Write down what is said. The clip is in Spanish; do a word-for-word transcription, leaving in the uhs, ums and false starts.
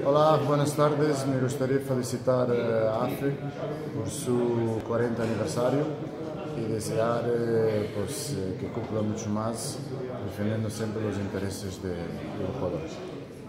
Hola, buenas tardes. Me gustaría felicitar a AFE por su cuarenta aniversario y desear eh, pues, eh, que cumpla mucho más, defendiendo siempre los intereses de- del Ecuador.